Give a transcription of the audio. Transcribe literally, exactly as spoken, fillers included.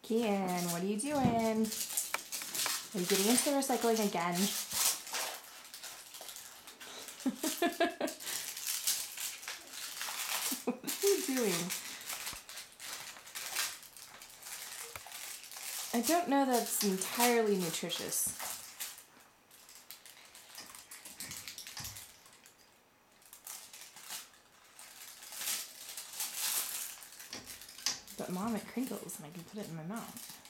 Cian, what are you doing? Are you getting into recycling again? What are you doing? I don't know that's entirely nutritious. But Mom, it crinkles and I can put it in my mouth.